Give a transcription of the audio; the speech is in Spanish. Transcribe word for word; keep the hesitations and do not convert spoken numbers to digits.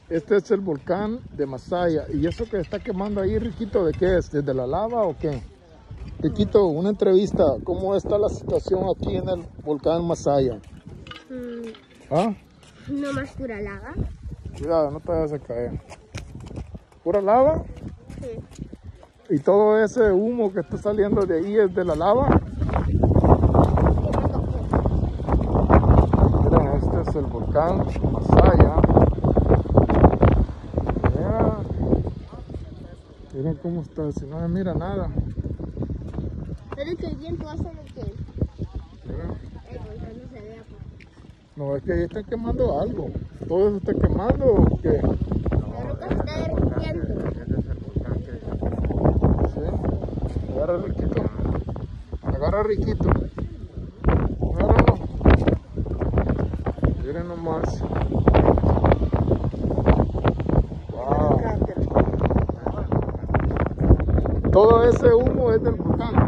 Este es el volcán de Masaya. ¿Y eso que está quemando ahí, Riquito, de qué es? ¿Desde la lava o qué? Riquito, una entrevista. ¿Cómo está la situación aquí en el volcán Masaya? Mm, ¿Ah? no más pura lava. Cuidado, no te vayas a caer. ¿Pura lava? Sí. ¿Y todo ese humo que está saliendo de ahí es de la lava? Miren, este es el volcán Masaya. Mira. Miren cómo está, si no se mira nada. Pero es que el viento hace de que Mira. el volcán no se vea. No, es que ahí están quemando algo. ¿Todo eso está quemando o qué? La roca se está derritiendo. Sí. Agarra Riquito. Agarra Riquito. Agárralo. Miren nomás. Wow. Todo ese humo es del volcán.